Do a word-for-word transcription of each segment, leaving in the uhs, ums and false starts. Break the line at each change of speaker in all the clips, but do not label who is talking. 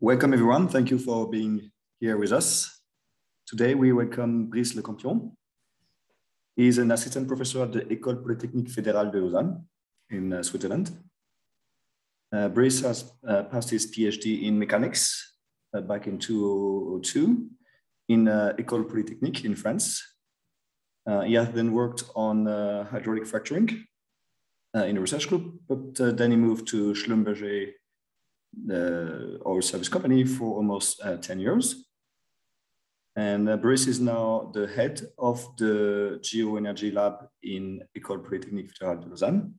Welcome everyone, thank you for being here with us. Today we welcome Brice Lecampion. He is an assistant professor at the École Polytechnique Fédérale de Lausanne in uh, Switzerland. Uh, Brice has uh, passed his PhD in mechanics uh, back in two thousand two in uh, École Polytechnique in France. Uh, he has then worked on uh, hydraulic fracturing uh, in a research group, but uh, then he moved to Schlumberger, the oil service company, for almost uh, ten years. And uh, Brice is now the head of the Geoenergy Lab in École Polytechnique Fédérale de Lausanne.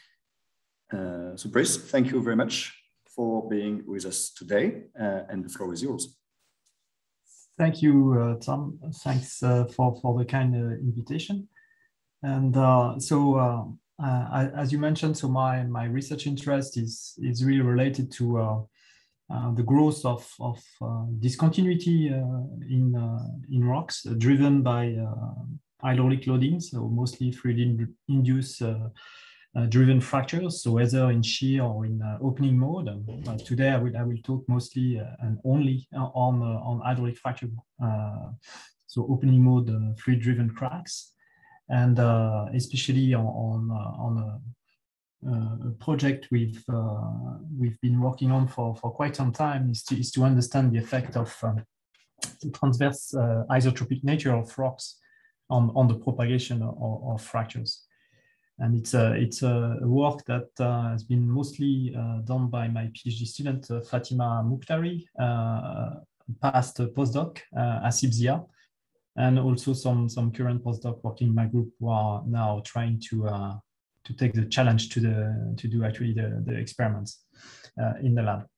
Uh, so Brice, thank you very much for being with us today, uh, and the floor is yours.
Thank you, uh, Tom. Thanks uh, for, for the kind uh, invitation. And uh, so, uh, uh, as you mentioned, so my, my research interest is, is really related to uh, uh, the growth of, of uh, discontinuity uh, in, uh, in rocks, uh, driven by uh, hydraulic loading, so mostly fluid-induced uh, uh, driven fractures, so whether in shear or in uh, opening mode. Uh, today, I will, I will talk mostly uh, and only on, uh, on hydraulic fracture, uh, so opening mode uh, fluid-driven cracks. And uh, especially on, on, uh, on a, uh, a project we've, uh, we've been working on for, for quite some time is to, is to understand the effect of um, the transverse uh, isotropic nature of rocks on, on the propagation of, of fractures. And it's a, it's a work that uh, has been mostly uh, done by my PhD student, uh, Fatima Mukhtari, uh, past postdoc, uh, Asib Zia, and also some, some current postdoc working in my group who are now trying to, uh, to take the challenge to, the, to do actually the, the experiments uh, in the lab.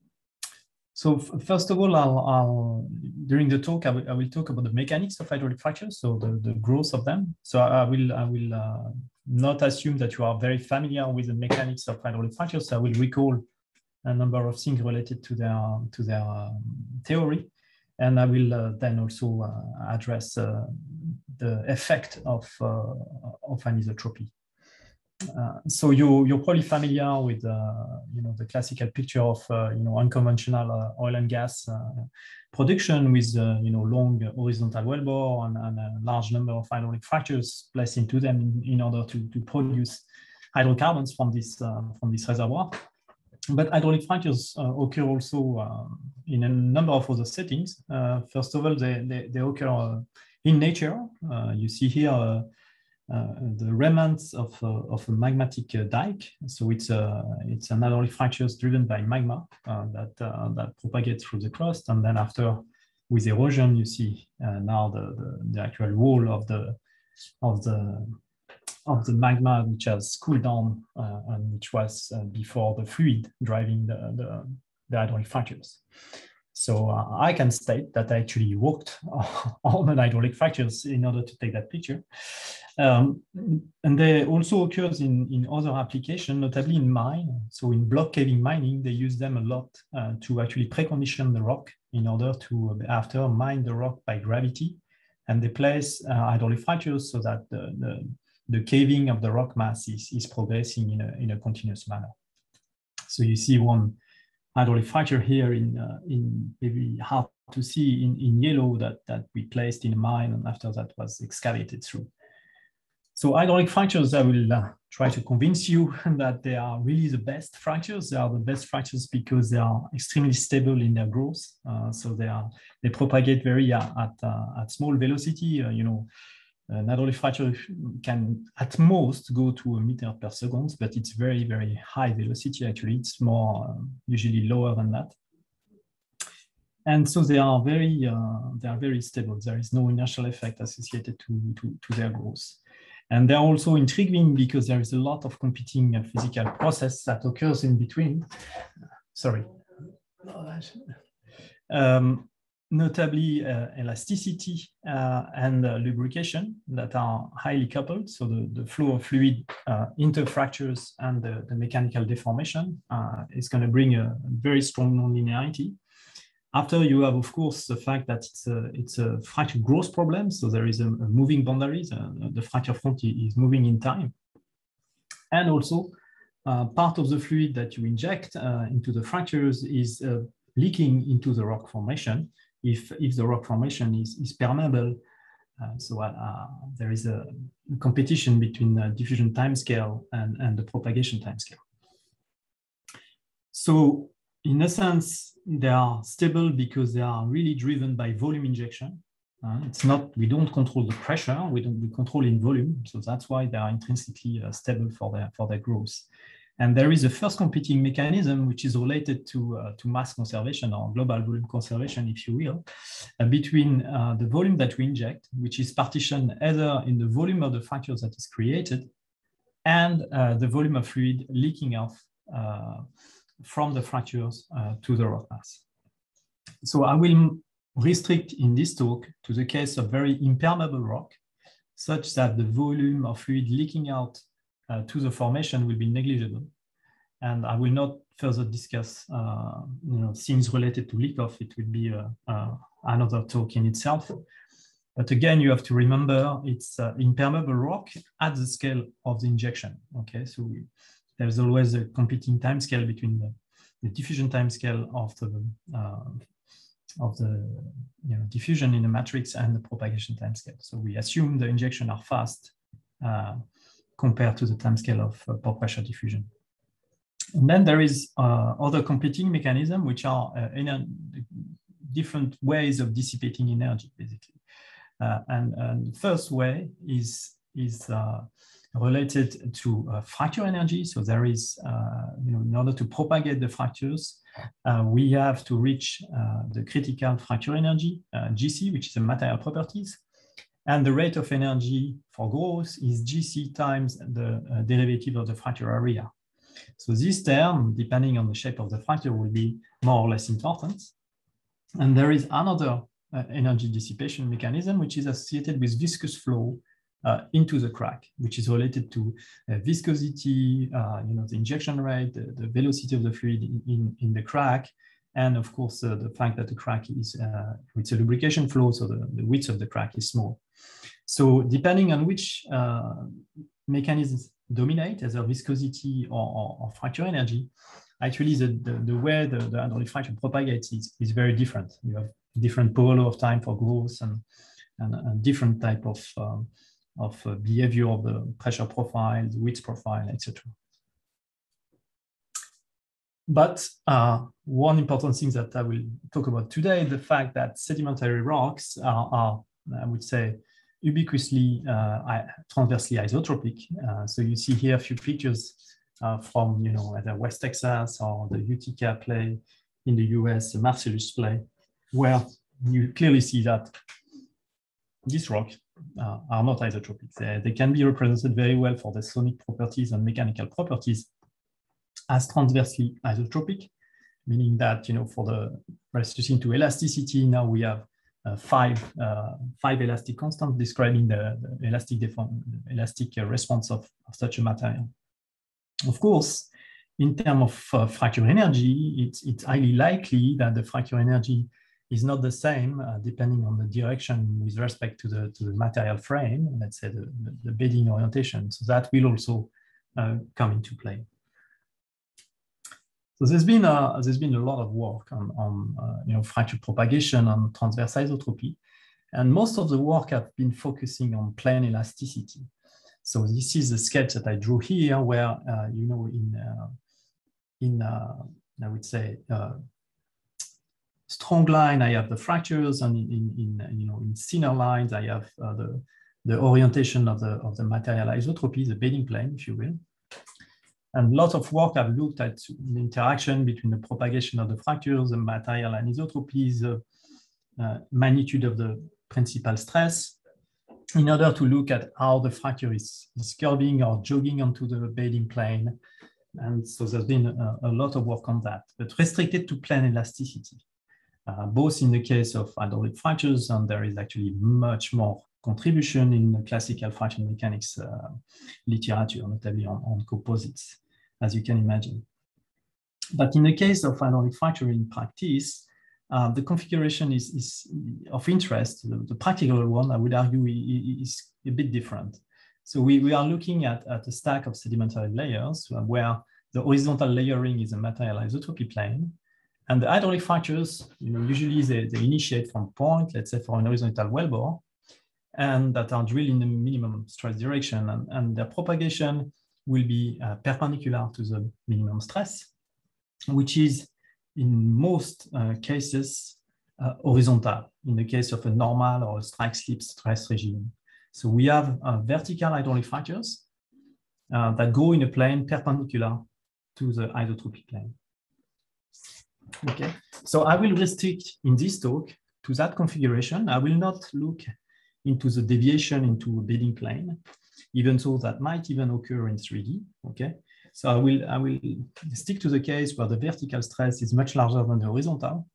So first of all, I'll, I'll, during the talk, I will, I will talk about the mechanics of hydraulic fractures, so the, the growth of them. So I will, I will uh, not assume that you are very familiar with the mechanics of hydraulic fractures. So I will recall a number of things related to their, to their um, theory. And I will uh, then also uh, address uh, the effect of, uh, of anisotropy. Uh, so you, you're probably familiar with uh, you know, the classical picture of uh, you know, unconventional uh, oil and gas uh, production with uh, you know, long horizontal wellbore and, and a large number of hydraulic fractures placed into them in, in order to, to produce hydrocarbons from this, uh, from this reservoir. But hydraulic fractures uh, occur also uh, in a number of other settings. Uh, first of all, they, they, they occur uh, in nature. Uh, you see here uh, uh, the remnants of, uh, of a magmatic uh, dike. So it's, uh, it's an hydraulic fractures driven by magma uh, that, uh, that propagates through the crust. And then after, with erosion, you see uh, now the, the, the actual wall of the, of the of the magma which has cooled down uh, and which was uh, before the fluid driving the, the, the hydraulic fractures. So uh, I can state that I actually worked on an hydraulic fractures in order to take that picture. Um, and they also occurs in, in other applications, notably in mine. So in block caving mining, they use them a lot uh, to actually precondition the rock in order to, uh, after, mine the rock by gravity. And they place uh, hydraulic fractures so that the, the the caving of the rock mass is, is progressing in a, in a continuous manner. So you see one hydraulic fracture here in, uh, in maybe hard to see in, in yellow that, that we placed in a mine and after that was excavated through. So hydraulic fractures, I will uh, try to convince you that they are really the best fractures. They are the best fractures because they are extremely stable in their growth. Uh, so they are, they propagate very uh, at, uh, at small velocity, uh, you know. An hydraulic fracture can at most go to a meter per second, but it's very, very high velocity. Actually, it's more uh, usually lower than that. And so they are very, uh, they are very stable. There is no inertial effect associated to, to, to their growth. And they're also intriguing because there is a lot of competing uh, physical process that occurs in between. Sorry. Um, notably uh, elasticity uh, and uh, lubrication that are highly coupled. So the, the flow of fluid uh, into fractures and the, the mechanical deformation uh, is going to bring a very strong nonlinearity. After you have, of course, the fact that it's a, it's a fracture growth problem. So there is a, a moving boundaries. Uh, the fracture front is moving in time. And also uh, part of the fluid that you inject uh, into the fractures is uh, leaking into the rock formation if, if the rock formation is, is permeable. Uh, so uh, there is a competition between the diffusion timescale and, and the propagation timescale. So in a sense, they are stable because they are really driven by volume injection. Uh, it's not, we don't control the pressure, we don't we control in volume. So that's why they are intrinsically uh, stable for their, for their growth. And there is a first competing mechanism which is related to, uh, to mass conservation or global volume conservation, if you will, uh, between uh, the volume that we inject, which is partitioned either in the volume of the fractures that is created and uh, the volume of fluid leaking off uh, from the fractures uh, to the rock mass. So I will restrict in this talk to the case of very impermeable rock, such that the volume of fluid leaking out uh, to the formation will be negligible. And I will not further discuss uh, you know, things related to leak off. It will be uh, uh, another talk in itself. But again, you have to remember it's uh, impermeable rock at the scale of the injection. Okay, so we, there's always a competing time scale between the, the diffusion time scale of the uh, of the you know, diffusion in the matrix and the propagation timescale. So we assume the injection are fast uh, compared to the timescale of uh, pore pressure diffusion. And then there is uh, other competing mechanisms, which are uh, different ways of dissipating energy, basically. Uh, and, and the first way is, is uh, related to uh, fracture energy. So there is, uh, you know, in order to propagate the fractures, uh, we have to reach uh, the critical fracture energy, uh, G C, which is the material properties. And the rate of energy for growth is G C times the uh, derivative of the fracture area. So this term, depending on the shape of the fracture, will be more or less important. And there is another uh, energy dissipation mechanism, which is associated with viscous flow Uh, into the crack, which is related to uh, viscosity, uh, you know, the injection rate, the, the velocity of the fluid in, in, in the crack, and of course, uh, the fact that the crack is, uh, it's a lubrication flow, so the, the width of the crack is small. So depending on which uh, mechanisms dominate, as a viscosity or, or, or fracture energy, actually the, the, the way the, the hydraulic fracture propagates is, is very different. You have different power law of time for growth and, and, and different type of um, of uh, behavior of the pressure profile, the width profile, et cetera. But uh, one important thing that I will talk about today, the fact that sedimentary rocks are, are I would say, ubiquitously uh, transversely isotropic. Uh, so you see here a few pictures uh, from, you know, either West Texas or the Utica Play in the U S, the Marcellus Play, where you clearly see that these rocks Uh, are not isotropic. They, they can be represented very well for the sonic properties and mechanical properties as transversely isotropic, meaning that, you know, for the reducing to elasticity, now we have uh, five, uh, five elastic constants describing the, the elastic, elastic response of, of such a material. Of course, in terms of uh, fracture energy, it's, it's highly likely that the fracture energy is not the same uh, depending on the direction with respect to the, to the material frame, let's say the, the, the bedding orientation. So that will also uh, come into play. So there's been a, there's been a lot of work on, on uh, you know, fracture propagation on transverse isotropy. And most of the work have been focusing on plane elasticity. So this is the sketch that I drew here where, uh, you know, in, uh, in uh, I would say, uh, strong line, I have the fractures, and in, in, in you know, in thinner lines, I have uh, the, the orientation of the, of the material isotropy, the bedding plane, if you will. And lots of work have looked at the interaction between the propagation of the fractures, the material anisotropies, the uh, magnitude of the principal stress, in order to look at how the fracture is, is curving or jogging onto the bedding plane. And so there's been a, a lot of work on that, but restricted to plane elasticity. Uh, both in the case of hydraulic fractures, and there is actually much more contribution in the classical fracture mechanics uh, literature, notably on, on composites, as you can imagine. But in the case of hydraulic fracture in practice, uh, the configuration is, is of interest. The, the practical one, I would argue, is a bit different. So we, we are looking at, at a stack of sedimentary layers where the horizontal layering is a material isotropy plane. And the hydraulic fractures, you know, usually they, they initiate from point, let's say for an horizontal well bore, and that are drilled in the minimum stress direction, and, and their propagation will be uh, perpendicular to the minimum stress, which is in most uh, cases uh, horizontal, in the case of a normal or a strike-slip stress regime. So we have uh, vertical hydraulic fractures uh, that go in a plane perpendicular to the isotropic plane. Okay, so I will restrict in this talk to that configuration. I will not look into the deviation into a bedding plane, even though that might even occur in three D. Okay, so I will I will stick to the case where the vertical stress is much larger than the horizontal,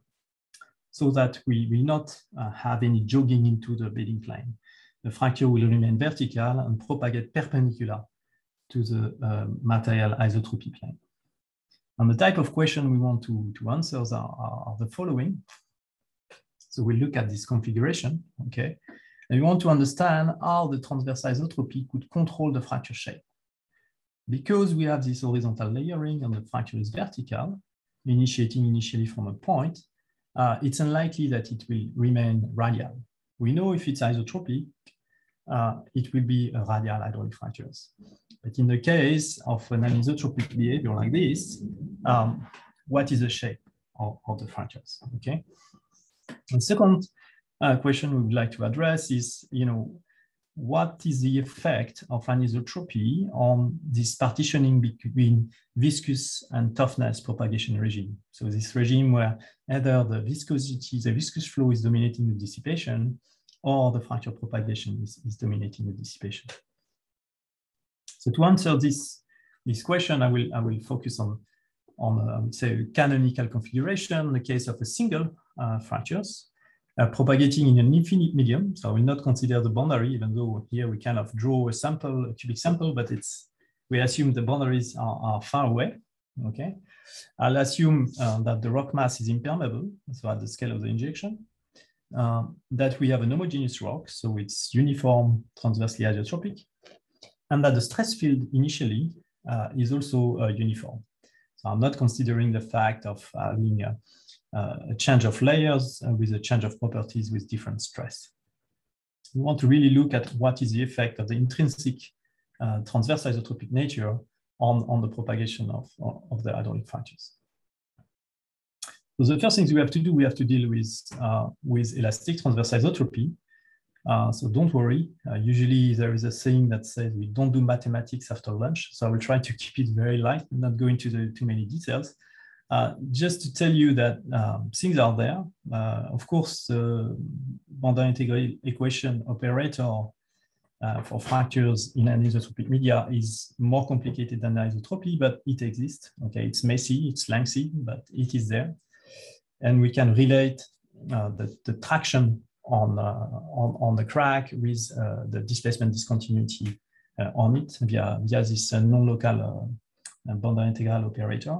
so that we will not uh, have any jogging into the bedding plane. The fracture will remain vertical and propagate perpendicular to the uh, material isotropy plane. And the type of question we want to, to answer are, are, are the following. So we look at this configuration, okay? And we want to understand how the transverse isotropy could control the fracture shape. Because we have this horizontal layering and the fracture is vertical, initiating initially from a point, uh, it's unlikely that it will remain radial. We know if it's isotropic, uh, it will be a radial hydraulic fractures. But in the case of an anisotropic behavior like this, um, what is the shape of, of the fractures, okay? The second uh, question we would like to address is, you know, what is the effect of anisotropy on this partitioning between viscous and toughness propagation regime? So this regime where either the viscosity, the viscous flow is dominating the dissipation, or the fracture propagation is, is dominating the dissipation. So to answer this, this question, I will, I will focus on, on uh, I would say, a canonical configuration in the case of a single uh, fractures uh, propagating in an infinite medium. So I will not consider the boundary, even though here we kind of draw a sample, a cubic sample, but it's, we assume the boundaries are, are far away, okay? I'll assume uh, that the rock mass is impermeable, so at the scale of the injection, uh, that we have an homogeneous rock, so it's uniform, transversely isotropic, and that the stress field initially uh, is also uh, uniform. So I'm not considering the fact of having a, a change of layers uh, with a change of properties with different stress. We want to really look at what is the effect of the intrinsic uh, transverse isotropic nature on, on the propagation of, of the hydraulic fractures. So the first things we have to do, we have to deal with, uh, with elastic transverse isotropy. Uh, so don't worry, uh, usually there is a saying that says we don't do mathematics after lunch. So I will try to keep it very light and not go into the, too many details. Uh, just to tell you that um, things are there. Uh, of course, the boundary integral equation operator uh, for fractures in anisotropic media is more complicated than isotropy, but it exists. Okay, it's messy, it's lengthy, but it is there. And we can relate uh, the, the traction On, uh, on, on the crack with uh, the displacement discontinuity uh, on it via, via this uh, non-local uh, boundary integral operator.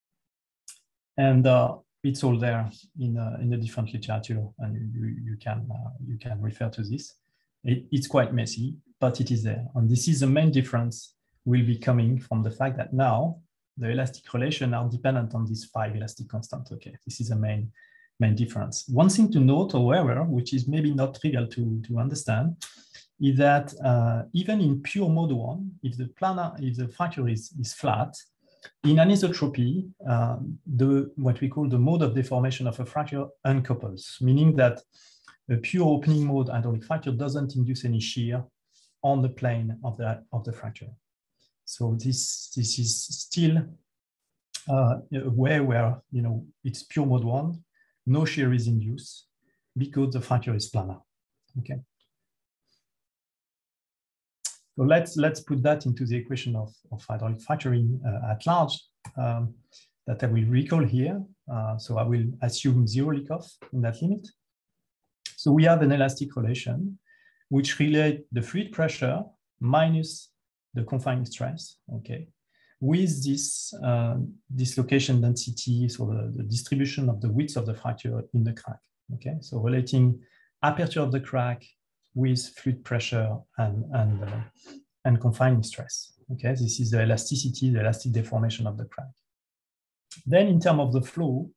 And uh, it's all there in, uh, in the different literature, and you, you, can, uh, you can refer to this. It, it's quite messy, but it is there. And this is the main difference will be coming from the fact that now the elastic relations are dependent on these five elastic constants. Okay, this is the main main difference. One thing to note, however, which is maybe not trivial to, to understand, is that uh, even in pure mode one, if the planar, if the fracture is, is flat, in anisotropy, uh, the what we call the mode of deformation of a fracture uncouples, meaning that a pure opening mode hydraulic fracture doesn't induce any shear on the plane of the, of the fracture. So this, this is still uh, a way where, you know, it's pure mode one, no shear is induced because the fracture is planar, okay? So let's, let's put that into the equation of, of hydraulic fracturing uh, at large um, that I will recall here. Uh, so I will assume zero leak-off in that limit. So we have an elastic relation which relate the fluid pressure minus the confining stress, okay, with this uh, dislocation density, so the, the distribution of the width of the fracture in the crack, okay? So relating aperture of the crack with fluid pressure and, and, uh, and confining stress, okay? This is the elasticity, the elastic deformation of the crack. Then in terms of the flow,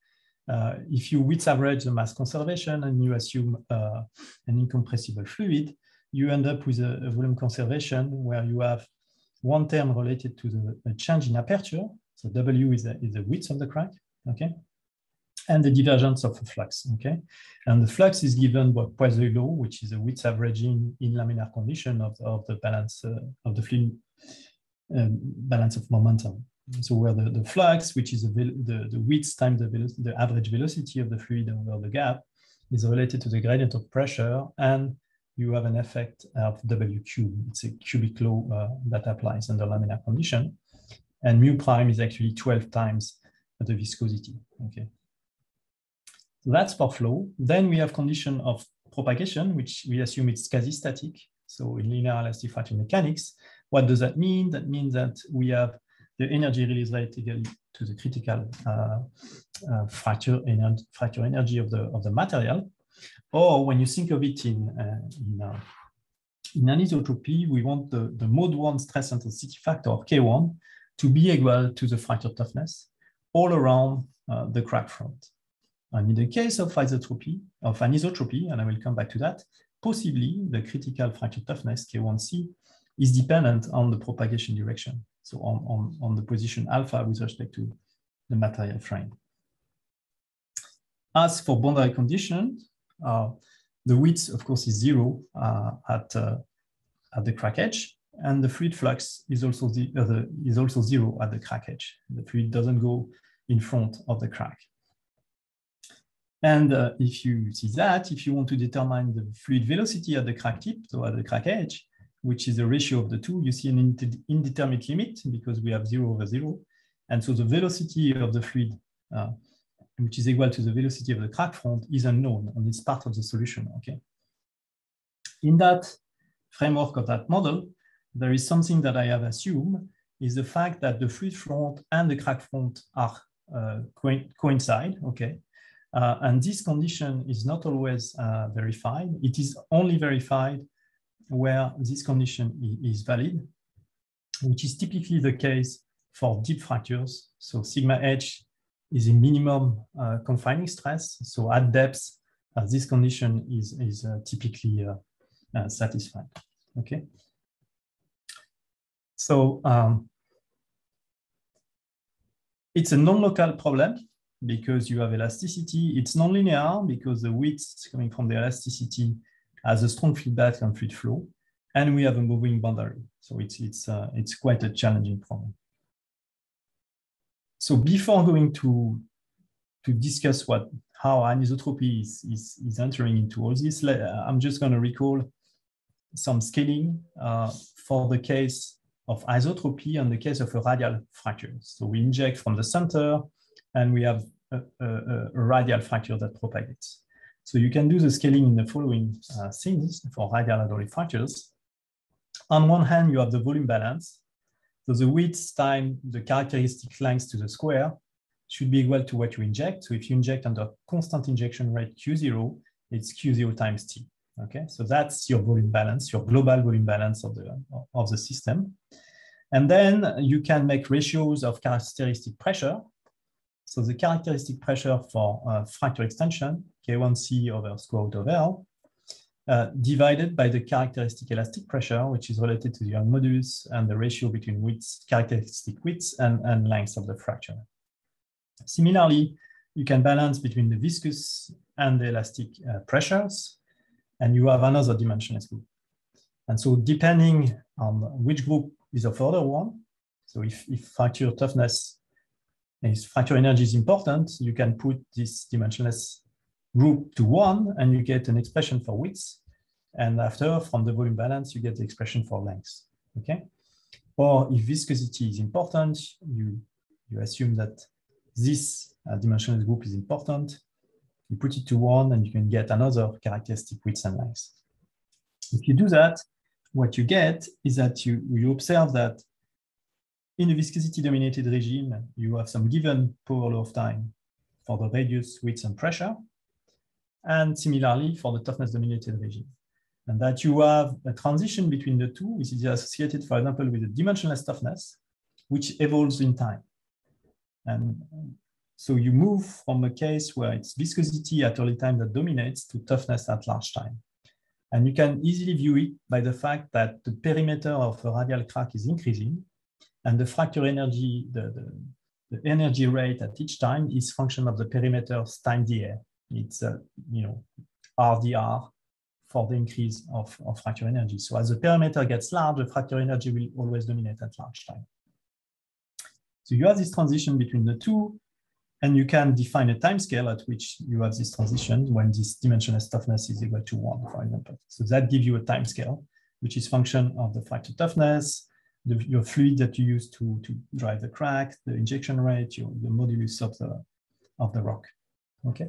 uh, if you width average the mass conservation and you assume uh, an incompressible fluid, you end up with a, a volume conservation where you have one term related to the, the change in aperture. So W is the, is the width of the crack, okay? And the divergence of the flux, okay? And the flux is given by Poiseuille law, which is a width averaging in laminar condition of, of the balance uh, of the fluid um, balance of momentum. So where the, the flux, which is the, the, the width times the, the average velocity of the fluid over the gap, is related to the gradient of pressure, and you have an effect of W cube. It's a cubic law uh, that applies under laminar condition. And mu prime is actually twelve times the viscosity, okay? So that's for flow. Then we have condition of propagation, which we assume it's quasi-static. So in linear elastic fracture mechanics, what does that mean? That means that we have the energy release rate equal to the critical uh, uh, fracture, ener fracture energy of the, of the material. Or when you think of it in, uh, in, uh, in anisotropy, we want the, the mode one stress intensity factor, K one, to be equal to the fracture toughness all around uh, the crack front. And in the case of isotropy, of anisotropy, and I will come back to that, possibly the critical fracture toughness, K one C, is dependent on the propagation direction. So on, on, on the position alpha with respect to the material frame. As for boundary conditions, uh, the width, of course, is zero uh, at, uh, at the crack edge, and the fluid flux is also, the, uh, the, is also zero at the crack edge. The fluid doesn't go in front of the crack. And uh, if you see that, if you want to determine the fluid velocity at the crack tip, so at the crack edge, which is the ratio of the two, you see an indeterminate limit because we have zero over zero. And so the velocity of the fluid, uh, which is equal to the velocity of the crack front, is unknown, and it's part of the solution, okay? In that framework of that model, there is something that I have assumed is the fact that the fluid front and the crack front are uh, co coincide, okay? Uh, and this condition is not always uh, verified. It is only verified where this condition is valid, which is typically the case for deep fractures. So sigma h is a minimum uh, confining stress. So at depth, uh, this condition is, is uh, typically uh, uh, satisfied, okay? So um, it's a non-local problem because you have elasticity. It's nonlinear because the width coming from the elasticity has a strong feedback on fluid flow, and we have a moving boundary. So it's, it's, uh, it's quite a challenging problem. So before going to, to discuss what, how anisotropy is, is, is entering into all this, I'm just going to recall some scaling uh, for the case of isotropy and the case of a radial fracture. So we inject from the center, and we have a, a, a radial fracture that propagates. So you can do the scaling in the following uh, things for radial hydraulic fractures. On one hand, you have the volume balance. So the width times the characteristic length to the square should be equal to what you inject. So if you inject under constant injection rate Q zero, it's Q zero times T. Okay, so that's your volume balance, your global volume balance of the, of the system. And then you can make ratios of characteristic pressure. So the characteristic pressure for uh, fracture extension, K one C over square root of L, uh, divided by the characteristic elastic pressure, which is related to the Young modulus and the ratio between width, characteristic width and, and length of the fracture. Similarly, you can balance between the viscous and the elastic uh, pressures, and you have another dimensionless group. And so depending on which group is of order one, so if, if fracture toughness and fracture energy is important, you can put this dimensionless group to one and you get an expression for width. And after, from the volume balance, you get the expression for length, okay? Or if viscosity is important, you, you assume that this uh, dimensionless group is important, you put it to one and you can get another characteristic width and length. If you do that, what you get is that you, you observe that in a viscosity-dominated regime, you have some given power law of time for the radius, width, and pressure, and similarly for the toughness-dominated regime. And that you have a transition between the two, which is associated, for example, with a dimensionless toughness, which evolves in time. And So you move from a case where it's viscosity at early time that dominates to toughness at large time. And you can easily view it by the fact that the perimeter of a radial crack is increasing, and the fracture energy, the, the, the energy rate at each time is function of the perimeter times the area. It's uh, you know, R D R for the increase of, of fracture energy. So as the perimeter gets large, the fracture energy will always dominate at large time. So you have this transition between the two, and you can define a time scale at which you have this transition when this dimensionless toughness is equal to one, for example. So that gives you a time scale, which is function of the fracture toughness, the, your fluid that you use to, to drive the crack, the injection rate, your, the modulus of the, of the rock, okay?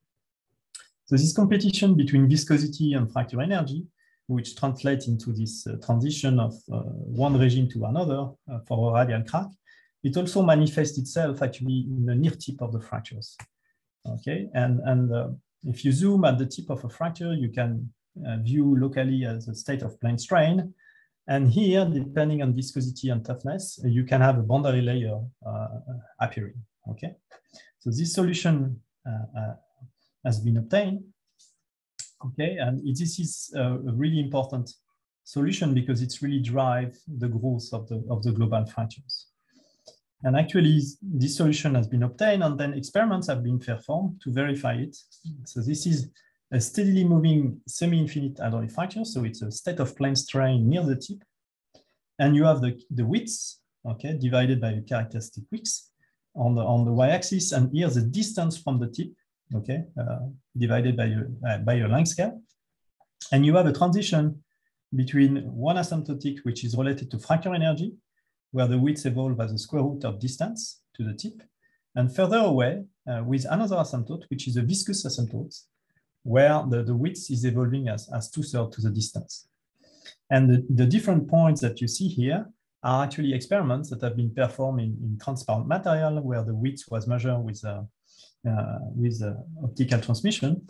So this competition between viscosity and fracture energy, which translates into this uh, transition of uh, one regime to another uh, for a radial crack, it also manifests itself actually in the near tip of the fractures. Okay, and, and uh, if you zoom at the tip of a fracture, you can uh, view locally as a state of plane strain. And here, depending on viscosity and toughness, you can have a boundary layer uh, appearing. Okay, so this solution uh, uh, has been obtained. Okay, and it, this is a really important solution because it's really drive the growth of the, of the global fractures. And actually, this solution has been obtained, and then experiments have been performed to verify it. So this is a steadily moving semi-infinite hydraulic fracture. So it's a state of plane strain near the tip. And you have the, the widths, okay, divided by the characteristic widths on the, on the y-axis. And here's the distance from the tip, okay, uh, divided by your, uh, by your length scale. And you have a transition between one asymptotic, which is related to fracture energy, where the widths evolve as a square root of distance to the tip, and further away uh, with another asymptote, which is a viscous asymptote, where the, the width is evolving as, as two-thirds to the distance. And the, the different points that you see here are actually experiments that have been performed in, in transparent material, where the width was measured with, uh, uh, with uh, optical transmission,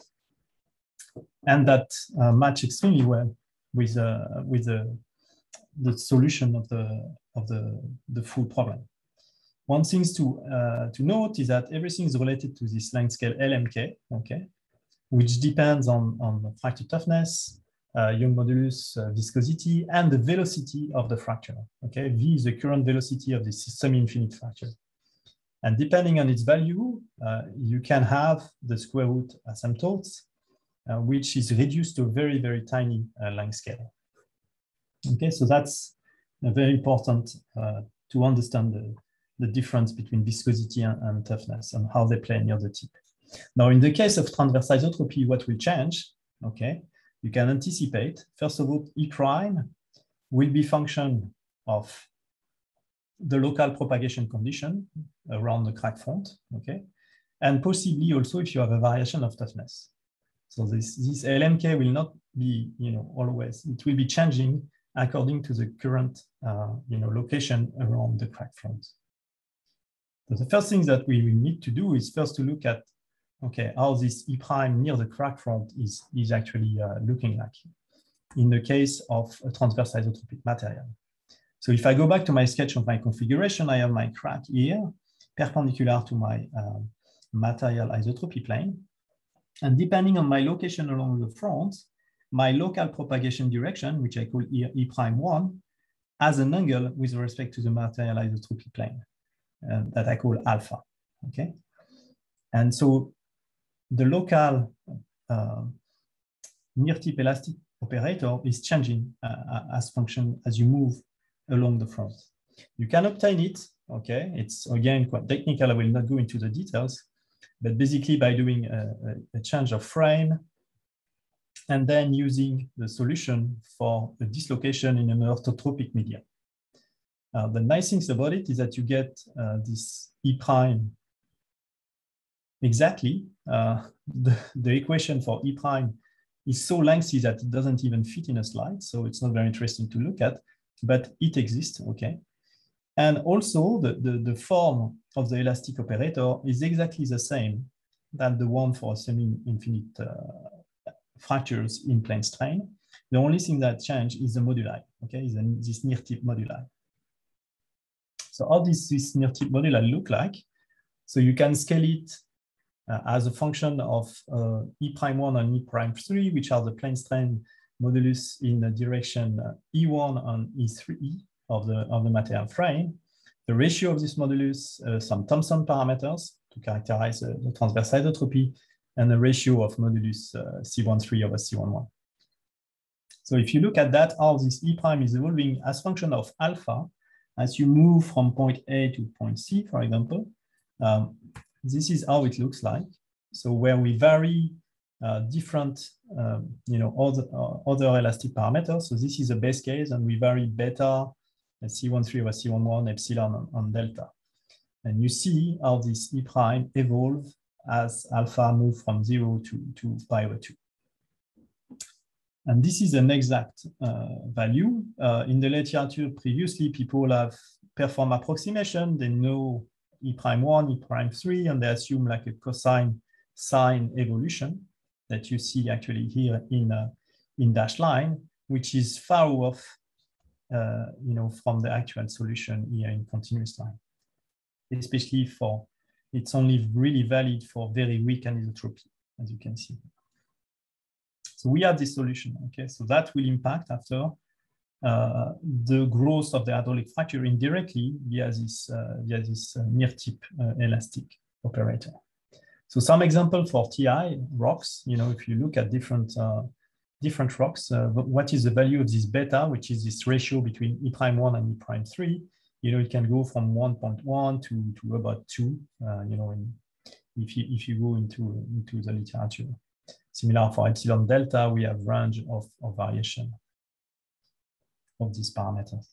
and that uh, match extremely well with, uh, with the, the solution of the of the, the full problem. One thing to, uh, to note is that everything is related to this length scale L M K, okay, which depends on, on fracture toughness, uh, Young modulus, uh, viscosity, and the velocity of the fracture, okay? V is the current velocity of this semi-infinite fracture. And depending on its value, uh, you can have the square root asymptotes, uh, which is reduced to a very, very tiny uh, length scale. Okay, so that's very important uh, to understand the, the difference between viscosity and, and toughness and how they play near the tip. Now, in the case of transverse isotropy, what will change, okay, you can anticipate, first of all, E prime will be function of the local propagation condition around the crack front, okay, and possibly also if you have a variation of toughness. So this, this L M K will not be, you know, always, it will be changing according to the current uh, you know, location around the crack front. So the first thing that we will need to do is first to look at, okay, how this E prime near the crack front is, is actually uh, looking like in the case of a transverse isotropic material. So if I go back to my sketch of my configuration, I have my crack here, perpendicular to my uh, material isotropy plane. And depending on my location along the front, my local propagation direction, which I call here E prime one, has an angle with respect to the material isotropy plane uh, that I call alpha, okay? And so the local uh, near-tip elastic operator is changing uh, as function as you move along the front. You can obtain it, okay? It's again quite technical, I will not go into the details, but basically by doing a, a, a change of frame, and then using the solution for a dislocation in an orthotropic medium. Uh, the nice things about it is that you get uh, this E prime exactly. Uh, the, the equation for E prime is so lengthy that it doesn't even fit in a slide, so it's not very interesting to look at, but it exists, okay? And also the, the, the form of the elastic operator is exactly the same than the one for semi-infinite uh, fractures in plane strain. The only thing that changed is the moduli, okay, is this near-tip moduli. So how does this near-tip moduli look like? So you can scale it uh, as a function of uh, E prime one and E prime three, which are the plane strain modulus in the direction uh, E one and E three of the, of the material frame. The ratio of this modulus, uh, some Thomson parameters to characterize uh, the transverse isotropy, and the ratio of modulus uh, C thirteen over C eleven. So if you look at that, how this E prime is evolving as function of alpha, as you move from point A to point C, for example, um, this is how it looks like. So where we vary uh, different, um, you know, other, uh, other elastic parameters. So this is a base case, and we vary beta, C thirteen over C eleven, epsilon, and, and delta. And you see how this E prime evolve as alpha move from zero to, to pi over two. And this is an exact uh, value. Uh, in the literature previously, people have performed approximation. They know E prime one, E prime three, and they assume like a cosine sine evolution that you see actually here in, uh, in dashed line, which is far off uh, you know, from the actual solution here in continuous line. Especially for, it's only really valid for very weak anisotropy, as you can see. So we have this solution, okay? So that will impact after uh, the growth of the hydraulic fracture indirectly via this, uh, via this uh, near-tip uh, elastic operator. So some example for T I rocks, you know, if you look at different, uh, different rocks, uh, what is the value of this beta, which is this ratio between E prime one and E prime three? You know, it can go from one point one to, to about two, uh, you know, in, if, you, if you go into, into the literature. Similar for epsilon delta, we have range of, of variation of these parameters.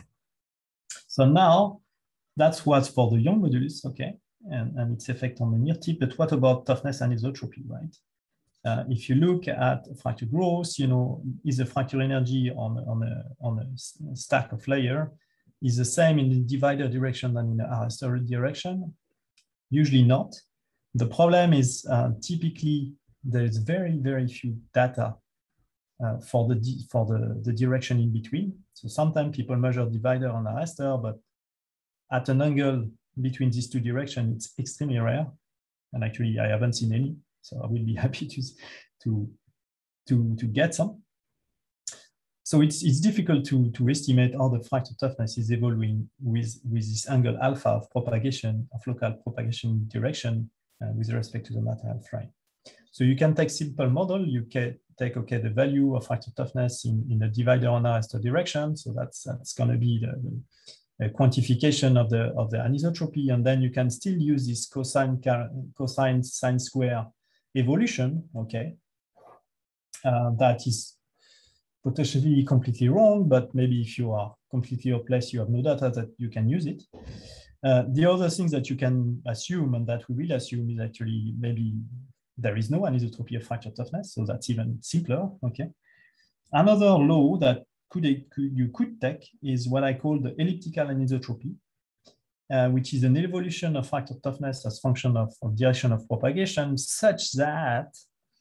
So now, that's what's for the Young modulus, okay, and, and its effect on the near tip, but what about toughness and isotropy, right? Uh, if you look at fracture growth, you know, is the fracture energy on, on, a, on a stack of layer is the same in the divider direction than in the arrestor direction? Usually not. The problem is uh, typically there's very, very few data uh, for, the, for the, the direction in between. So sometimes people measure divider and arrestor, but at an angle between these two directions, it's extremely rare. And actually, I haven't seen any. So I will be happy to, to, to, to get some. So it's, it's difficult to, to estimate how the fracture toughness is evolving with, with this angle alpha of propagation, of local propagation direction uh, with respect to the material frame. So you can take simple model, you can take, okay, the value of fracture toughness in, in the divider and arrestor direction. So that's, that's gonna be the, the quantification of the, of the anisotropy. And then you can still use this cosine, cosine sine square evolution, okay, uh, that is potentially completely wrong, but maybe if you are completely hopeless, you have no data that you can use it. Uh, the other things that you can assume, and that we will assume, is actually maybe there is no anisotropy of fracture toughness, so that's even simpler, okay? Another law that could, could, you could take is what I call the elliptical anisotropy, uh, which is an evolution of fracture toughness as function of, of direction of propagation, such that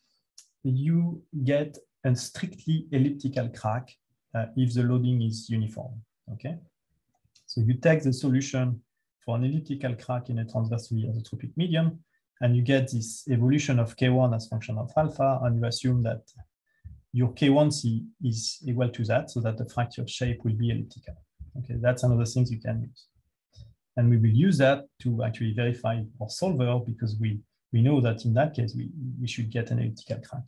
you get a strictly elliptical crack uh, if the loading is uniform, okay? So you take the solution for an elliptical crack in a transversely isotropic medium, and you get this evolution of K one as function of alpha, and you assume that your K one C is equal to that, so that the fracture shape will be elliptical. Okay, that's another thing you can use. And we will use that to actually verify our solver, because we, we know that in that case, we, we should get an elliptical crack.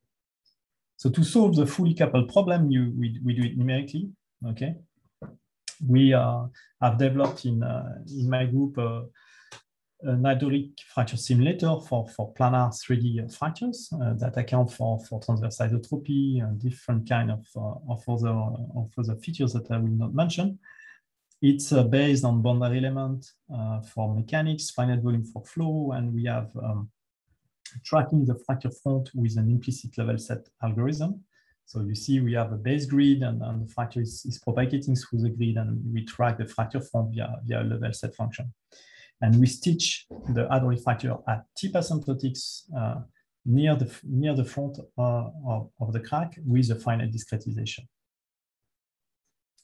So to solve the fully coupled problem, you, we, we do it numerically, okay? We uh, have developed in, uh, in my group uh, an hydraulic fracture simulator for, for planar three D fractures uh, that account for, for transverse isotropy and different kind of, uh, of, other, of other features that I will not mention. It's uh, based on boundary element uh, for mechanics, finite volume for flow, and we have um, tracking the fracture front with an implicit level set algorithm. So you see we have a base grid, and, and the fracture is, is propagating through the grid, and we track the fracture front via, via a level set function. And we stitch the hydraulic fracture at tip asymptotics uh, near, the, near the front uh, of, of the crack with a finite discretization.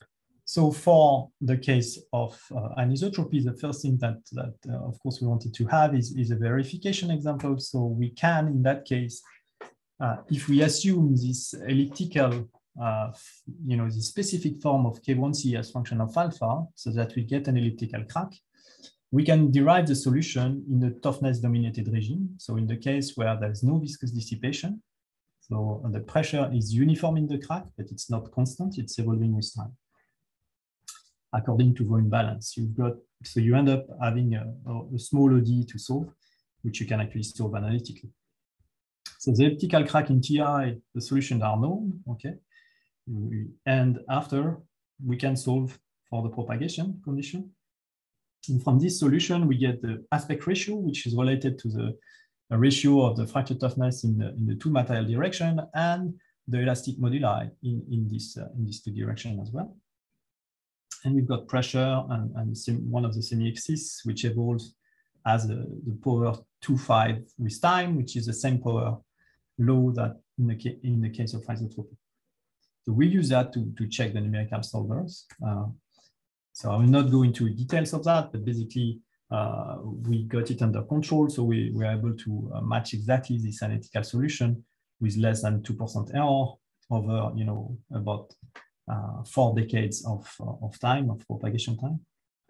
So for the case of uh, anisotropy, the first thing that, that uh, of course, we wanted to have is, is a verification example. So we can, in that case, uh, if we assume this elliptical, uh, you know, the specific form of K one C as function of alpha, so that we get an elliptical crack, we can derive the solution in the toughness-dominated regime. So in the case where there's no viscous dissipation, so the pressure is uniform in the crack, but it's not constant, it's evolving with time. According to volume balance, you've got, so you end up having a, a small O D E to solve, which you can actually solve analytically. So the elliptical crack in T I, the solutions are known, okay? And after, we can solve for the propagation condition. And from this solution, we get the aspect ratio, which is related to the, the ratio of the fracture toughness in the, in the two material direction and the elastic moduli in, in, this, uh, in these two directions as well. And we've got pressure and, and one of the semi-axis, which evolves as a, the power two five with time, which is the same power law that in the, in the case of isotropy. So we use that to, to check the numerical solvers. Uh, so I will not go into details of that, but basically uh, we got it under control. So we were able to uh, match exactly this analytical solution with less than two percent error over, you know, about Uh, four decades of, uh, of time, of propagation time.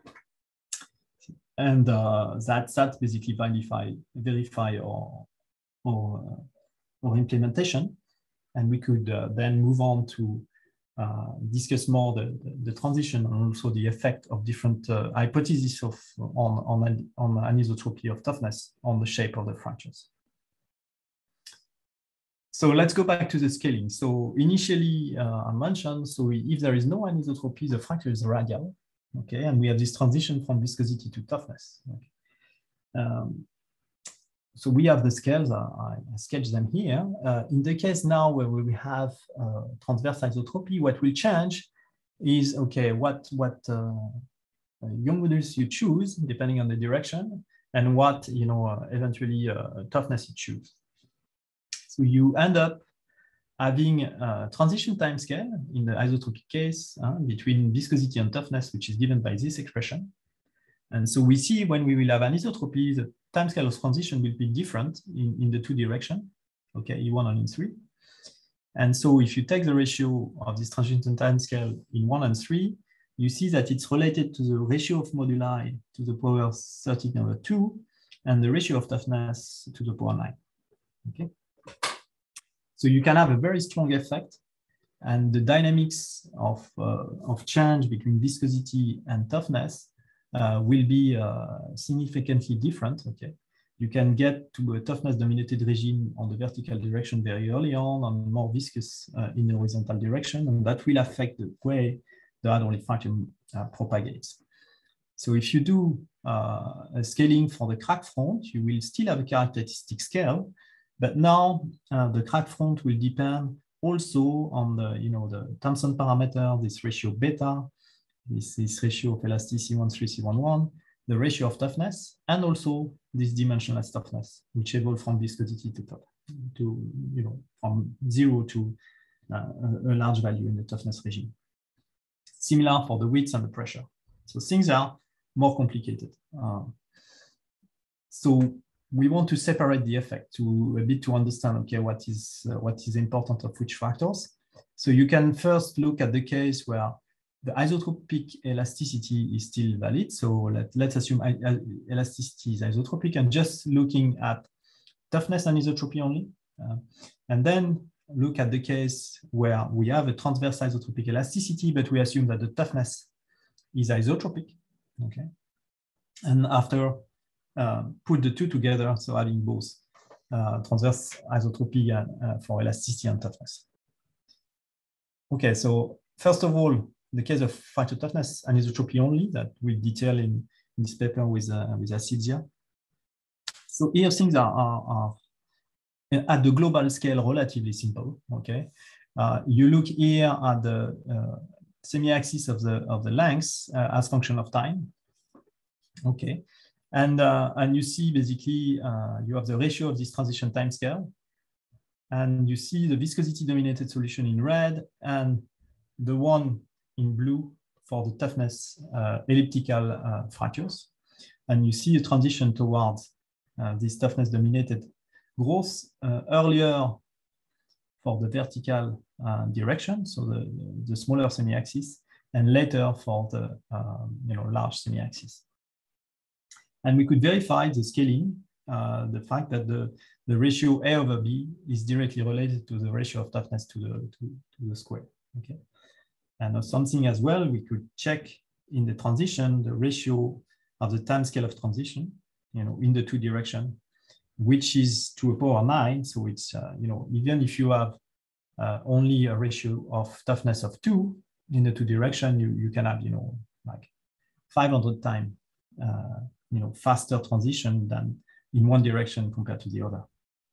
And uh, that, that basically verify, verify our, our, uh, our implementation. And we could uh, then move on to uh, discuss more the, the, the transition and also the effect of different uh, hypotheses of, on, on, on anisotropy of toughness on the shape of the fractures. So let's go back to the scaling. So initially, uh, I mentioned, so we, if there is no anisotropy, the fracture is radial, okay? And we have this transition from viscosity to toughness. Okay? Um, so we have the scales, I, I sketched them here. Uh, in the case now where we have uh, transverse isotropy, what will change is, okay, what, what uh, Young modulus you choose, depending on the direction, and what, you know, uh, eventually uh, toughness you choose. So you end up having a transition time scale in the isotropic case uh, between viscosity and toughness, which is given by this expression. And so we see when we will have anisotropy, the time scale of transition will be different in, in the two directions, okay, E one and E three. And so if you take the ratio of this transition time scale in one and three, you see that it's related to the ratio of moduli to the power thirteen over two and the ratio of toughness to the power nine, okay? So you can have a very strong effect, and the dynamics of, uh, of change between viscosity and toughness uh, will be uh, significantly different, okay? You can get to a toughness-dominated regime on the vertical direction very early on, and more viscous uh, in the horizontal direction, and that will affect the way the hydraulic fracture uh, propagates. So if you do uh, a scaling for the crack front, you will still have a characteristic scale, but now uh, the crack front will depend also on the, you know, the Thompson parameter, this ratio beta, this, this ratio of elasticity C one three, C one one, the ratio of toughness, and also this dimensionless toughness, which evolves from viscosity to top, to, you know, from zero to uh, a large value in the toughness regime. Similar for the width and the pressure. So things are more complicated. Uh, so we want to separate the effect to a bit to understand, okay, what is uh, what is important of which factors. So you can first look at the case where the isotropic elasticity is still valid. So let, let's assume elasticity is isotropic, and just looking at toughness and isotropy only. Uh, and then look at the case where we have a transverse isotropic elasticity, but we assume that the toughness is isotropic, okay? And after, uh, put the two together, so having both uh, transverse isotropy and, uh, for elasticity and toughness. Okay, so first of all, the case of fracture toughness and isotropy only that we detail in, in this paper with, uh, with Acidia. So here things are, are, are at the global scale relatively simple, okay? Uh, you look here at the uh, semi-axis of the, of the length uh, as function of time, okay? And, uh, and you see basically uh, you have the ratio of this transition time scale, and you see the viscosity dominated solution in red and the one in blue for the toughness uh, elliptical uh, fractures. And you see a transition towards uh, this toughness dominated growth uh, earlier for the vertical uh, direction, so the, the smaller semi-axis, and later for the um, you know, large semi-axis. And we could verify the scaling, uh, the fact that the, the ratio A over B is directly related to the ratio of toughness to the, to, to the square. Okay. And something as well, we could check in the transition, the ratio of the time scale of transition, you know, in the two direction, which is to a power nine. So it's, uh, you know, even if you have uh, only a ratio of toughness of two in the two direction, you, you can have, you know, like five hundred times, uh, you know, faster transition than in one direction compared to the other.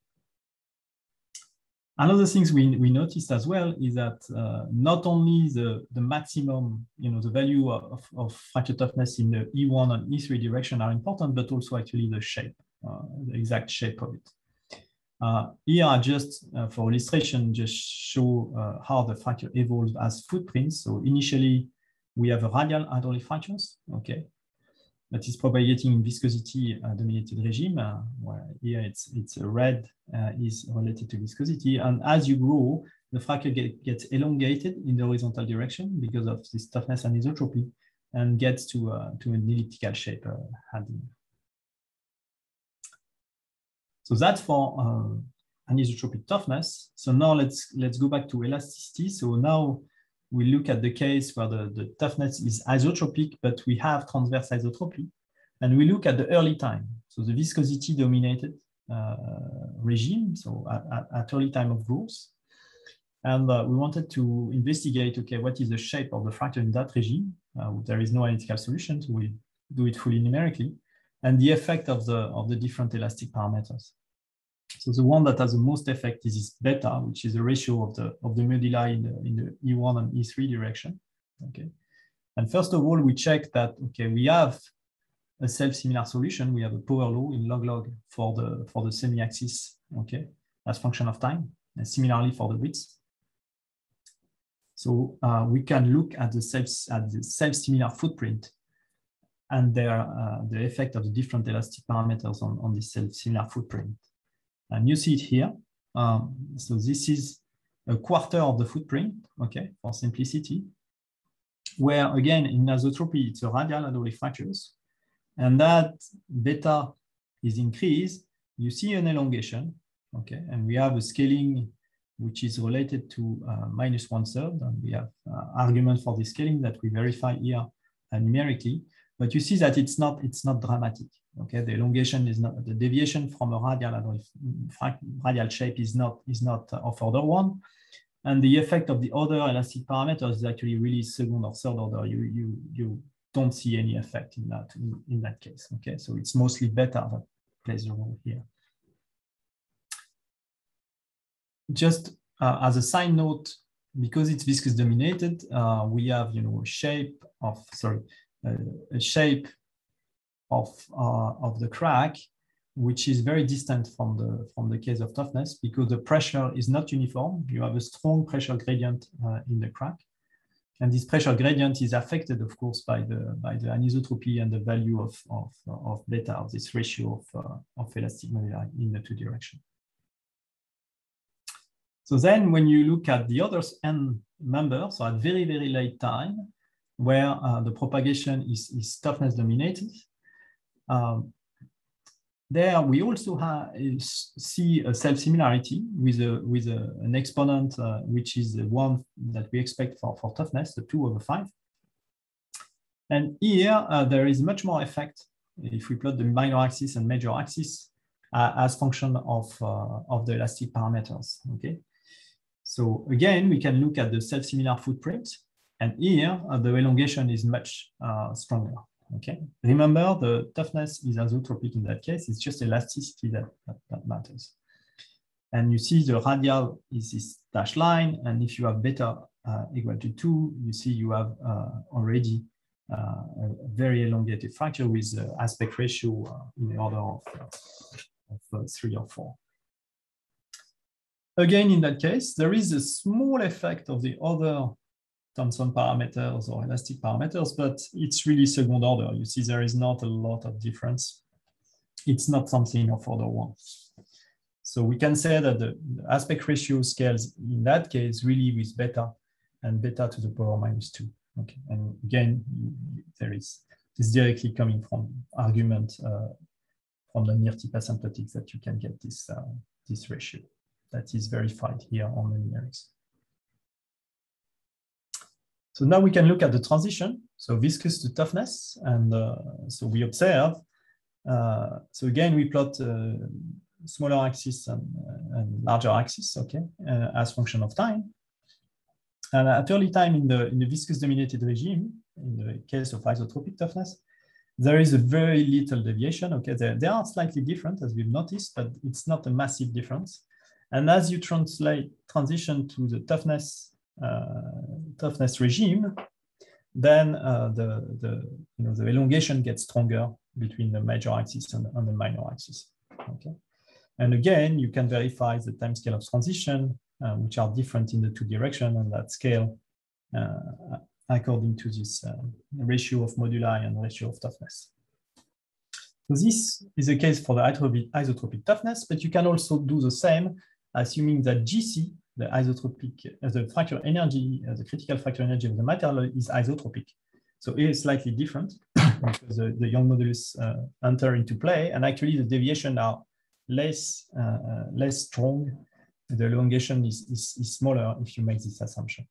Another things we, we noticed as well is that uh, not only the, the maximum, you know, the value of, of fracture toughness in the E one and E three direction are important, but also actually the shape, uh, the exact shape of it. Uh, here I just, uh, for illustration, just show uh, how the fracture evolves as footprints. So initially, we have a radial hydraulic fractures, okay, that is propagating in viscosity uh, dominated regime, uh, where here it's, it's a red uh, is related to viscosity. And as you grow, the fracture get, gets elongated in the horizontal direction because of this toughness anisotropy and gets to, uh, to an elliptical shape. Uh, so that's for uh, anisotropic toughness. So now let's, let's go back to elasticity. So now we look at the case where the, the toughness is isotropic, but we have transverse isotropy. And we look at the early time. So the viscosity dominated uh, regime, so at, at, at early time of growth. And uh, we wanted to investigate, okay, what is the shape of the fracture in that regime? Uh, there is no analytical solution, so we do it fully numerically. And the effect of the, of the different elastic parameters. So the one that has the most effect is this beta, which is the ratio of the of the moduli in the, in the E one and E three direction. Okay. And first of all, we check that, okay, we have a self-similar solution. We have a power law in log log for the for the semi-axis, okay, as function of time, and similarly for the width. So uh, we can look at the self at the self-similar footprint and their uh, the effect of the different elastic parameters on, on this self-similar footprint. And you see it here. Um, so this is a quarter of the footprint, okay, for simplicity, where again, in anisotropy, it's a radial hydraulic fractures. And that beta is increased, you see an elongation, okay, and we have a scaling which is related to uh, minus one third, and we have uh, argument for the scaling that we verify here uh, numerically, but you see that it's not, it's not dramatic. Okay, the elongation is not, the deviation from a radial radial shape is not is not of order one, and the effect of the other elastic parameters is actually really second or third order. You you you don't see any effect in that in, in that case. Okay, so it's mostly beta that plays a role here. Just uh, as a side note, because it's viscous dominated, uh, we have you know a shape of sorry uh, a shape of uh, of the crack, which is very distant from the from the case of toughness because the pressure is not uniform. You have a strong pressure gradient uh, in the crack, and this pressure gradient is affected, of course, by the by the anisotropy and the value of of, of beta of this ratio of uh, of elastic moduli in the two direction. So then, when you look at the other n number, so at very very late time, where uh, the propagation is is toughness dominated. Um, there we also have, see a self-similarity with a with a, an exponent uh, which is the one that we expect for, for toughness, the two over five. And here uh, there is much more effect if we plot the minor axis and major axis uh, as function of uh, of the elastic parameters. Okay, so again we can look at the self-similar footprint, and here uh, the elongation is much uh, stronger. Okay, remember the toughness is anisotropy in that case, it's just elasticity that, that, that matters. And you see the radial is this dashed line, and if you have beta uh, equal to two, you see you have uh, already uh, a very elongated fracture with the aspect ratio uh, in the order of, uh, of uh, three or four. Again, in that case, there is a small effect of the other Thomson parameters or elastic parameters, but it's really second order. You see, there is not a lot of difference. It's not something of order one. So we can say that the aspect ratio scales in that case really with beta and beta to the power minus two. Okay, and again, there is this directly coming from argument uh, from the near-tip asymptotics that you can get this uh, this ratio that is verified here on the numerics. So now we can look at the transition, so viscous to toughness, and uh, so we observe. Uh, so again, we plot uh, smaller axis and, uh, and larger axis, okay, uh, as function of time. And at early time in the in the viscous dominated regime, in the case of isotropic toughness, there is a very little deviation. Okay, they, they are slightly different as we've noticed, but it's not a massive difference. And as you translate transition to the toughness uh, toughness regime, then uh, the the you know the elongation gets stronger between the major axis and, and the minor axis. Okay, and again you can verify the time scale of transition, uh, which are different in the two directions, and that scale uh, according to this uh, ratio of moduli and ratio of toughness. So this is the case for the isotropic, isotropic toughness, but you can also do the same, assuming that G C, the isotropic, uh, the fracture energy, uh, the critical fracture energy of the material is isotropic. So it is slightly different because the, the Young modulus uh, enter into play, and actually the deviation are less, uh, uh, less strong. The elongation is, is, is smaller if you make this assumption.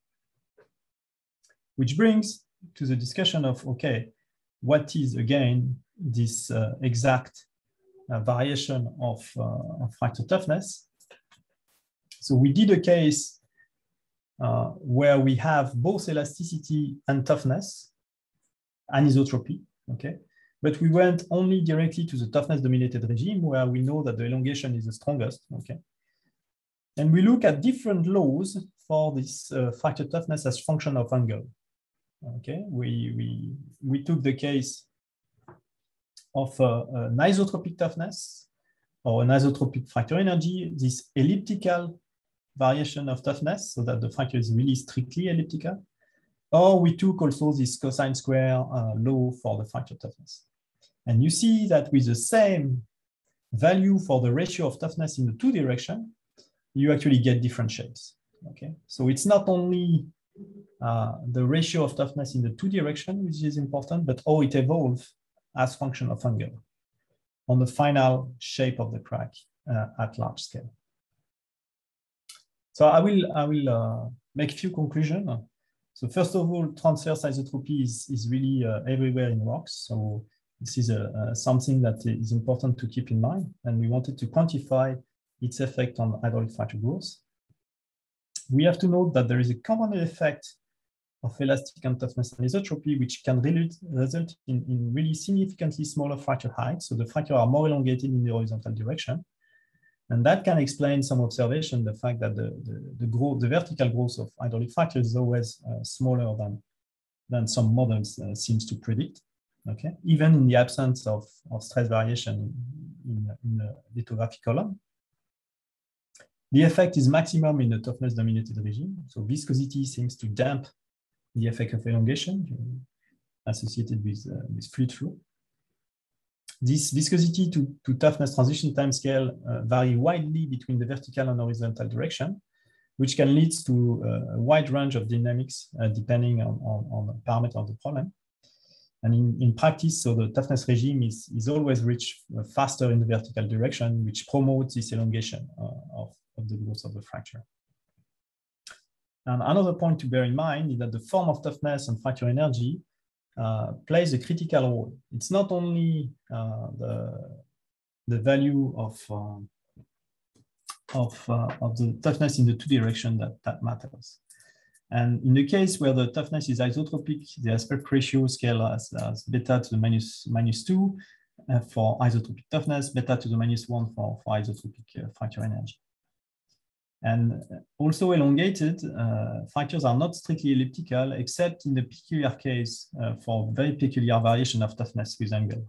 Which brings to the discussion of, okay, what is again this uh, exact uh, variation of, uh, of fracture toughness? So we did a case uh, where we have both elasticity and toughness, anisotropy, okay? But we went only directly to the toughness dominated regime where we know that the elongation is the strongest, okay? And we look at different laws for this uh, fracture toughness as function of angle. Okay, we, we, we took the case of uh, an isotropic toughness or an isotropic fracture energy, this elliptical variation of toughness, so that the fracture is really strictly elliptical. Or we took also this cosine square uh, law for the fracture toughness. And you see that with the same value for the ratio of toughness in the two directions, you actually get different shapes. Okay, so it's not only Uh, the ratio of toughness in the two directions, which is important, but how it evolves as function of angle on the final shape of the crack uh, at large scale. So I will, I will uh, make a few conclusions. So first of all, transverse isotropy is, is really uh, everywhere in rocks. So this is a, uh, something that is important to keep in mind. And we wanted to quantify its effect on hydraulic fracture growth. We have to note that there is a compounded effect of elastic and toughness anisotropy, which can really result in, in really significantly smaller fracture heights. So the fractures are more elongated in the horizontal direction. And that can explain some observation, the fact that the, the, the, growth, the vertical growth of hydraulic fractures is always uh, smaller than, than some models uh, seems to predict, okay? Even in the absence of, of stress variation in, in the lithographic column. The effect is maximum in the toughness dominated regime. So viscosity seems to damp the effect of elongation associated with, uh, with fluid flow. This viscosity to, to toughness transition timescale uh, vary widely between the vertical and horizontal direction, which can lead to uh, a wide range of dynamics uh, depending on, on, on the parameter of the problem. And in, in practice, so the toughness regime is, is always reached faster in the vertical direction, which promotes this elongation uh, of, of the growth of the fracture. And another point to bear in mind is that the form of toughness and fracture energy uh, plays a critical role. It's not only uh, the, the value of, uh, of, uh, of the toughness in the two directions that, that matters. And in the case where the toughness is isotropic, the aspect ratio scale as, as beta to the minus, minus two uh, for isotropic toughness, beta to the minus one for, for isotropic uh, fracture energy. And also elongated, uh, fractures are not strictly elliptical, except in the peculiar case uh, for very peculiar variation of toughness with angle.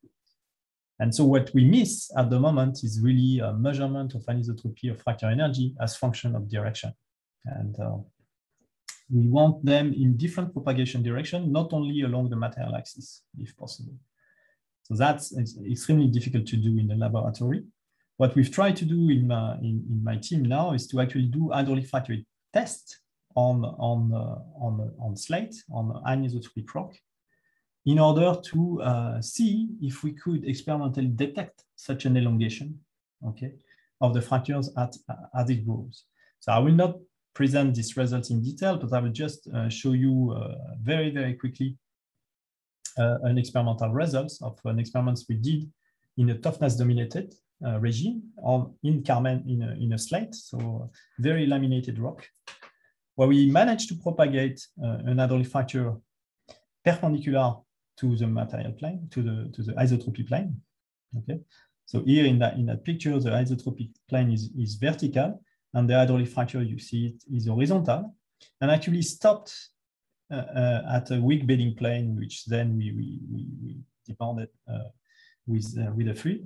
And so what we miss at the moment is really a measurement of anisotropy of fracture energy as function of direction. And uh, we want them in different propagation direction, not only along the material axis, if possible. So that's extremely difficult to do in the laboratory. What we've tried to do in, uh, in, in my team now is to actually do hydraulic fracture tests on, on, uh, on, on slate, on anisotropic rock, in order to uh, see if we could experimentally detect such an elongation, okay, of the fractures at, as it grows. So I will not present these results in detail, but I will just uh, show you uh, very, very quickly uh, an experimental results of an experiment we did in a toughness-dominated uh, regime on in Carmen in a, in a slate, so very laminated rock, where we managed to propagate uh, an hydraulic fracture perpendicular to the material plane, to the to the isotropy plane. Okay, so here in that in that picture, the isotropic plane is is vertical, and the hydraulic fracture, you see it, is horizontal, and actually stopped uh, uh, at a weak bedding plane, which then we we we, we depended uh, with uh, with a fluid.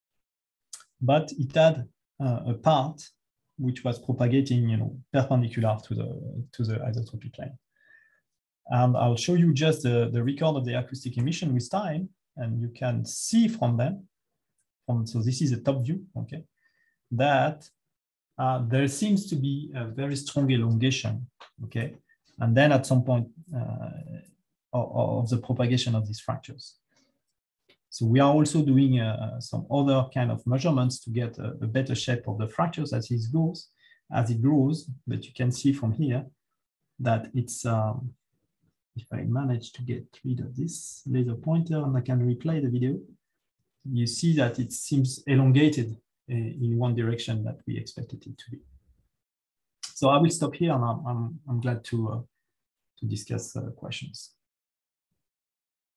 But it had uh, a part which was propagating, you know, perpendicular to the to the isotropy plane. And I'll show you just the, the record of the acoustic emission with time, and you can see from them, from, so this is a top view, okay, that uh, there seems to be a very strong elongation, okay, and then at some point uh, of, of the propagation of these fractures. So we are also doing uh, some other kind of measurements to get a, a better shape of the fractures as it goes, as it grows, but you can see from here that it's, um, if I manage to get rid of this laser pointer and I can replay the video, you see that it seems elongated in one direction that we expected it to be. So I will stop here, and I'm, I'm, I'm glad to, uh, to discuss uh, questions.